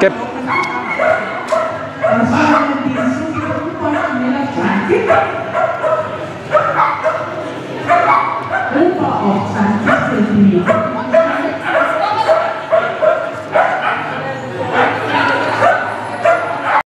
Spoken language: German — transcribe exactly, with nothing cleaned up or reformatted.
Gib. Das war die super schneller zwanzig. Ober auf zwanzig Zentimeter.